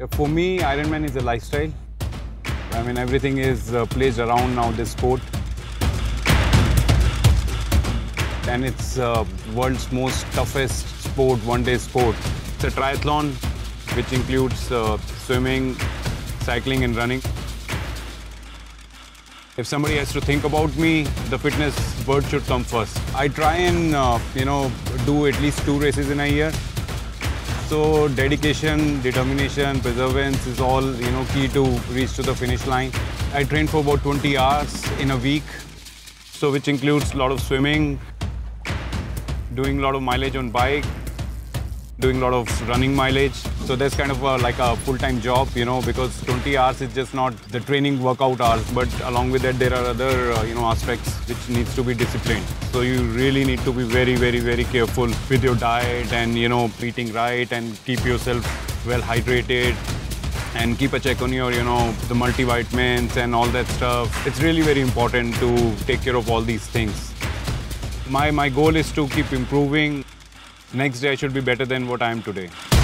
For me, Ironman is a lifestyle. I mean, everything is placed around now this sport. And it's world's most toughest sport, one-day sport. It's a triathlon, which includes swimming, cycling and running. If somebody has to think about me, the fitness word should come first. I try and, do at least 2 races in a year. So dedication, determination, perseverance is all, key to reach to the finish line. I train for about 20 hours in a week, so which includes a lot of swimming, doing a lot of mileage on bike, doing a lot of running mileage. So that's kind of like a full-time job, because 20 hours is just not the training workout hours, but along with that there are other, aspects which needs to be disciplined. So you really need to be very, very, very careful with your diet and, eating right and keep yourself well hydrated and keep a check on your, the multivitamins and all that stuff. It's really very important to take care of all these things. My goal is to keep improving. Next day I should be better than what I am today.